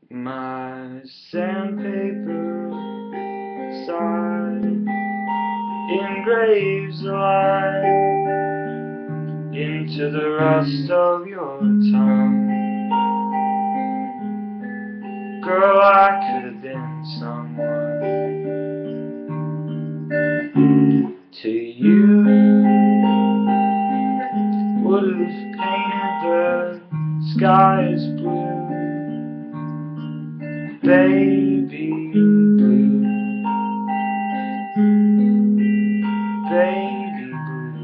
My sandpaper side engraves a line into the rust of your tongue. Girl, I could have been someone to you. Would have painted the skies blue, baby blue, baby blue,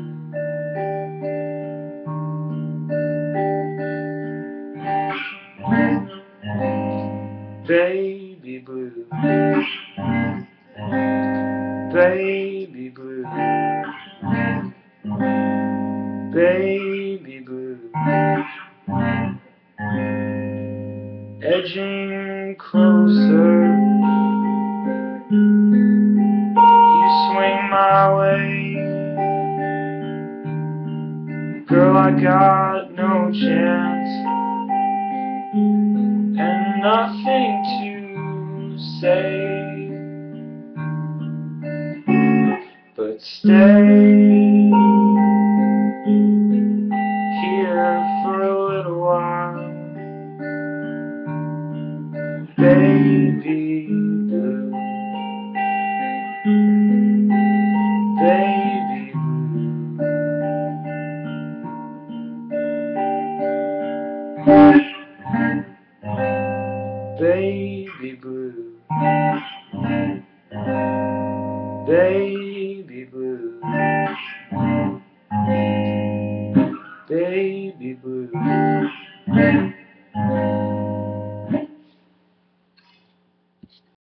baby blue, baby blue, baby blue. Edging closer, you swing my way. Girl, I got no chance and nothing to say, but stay here for a little while, baby blue, baby blue, baby blue, baby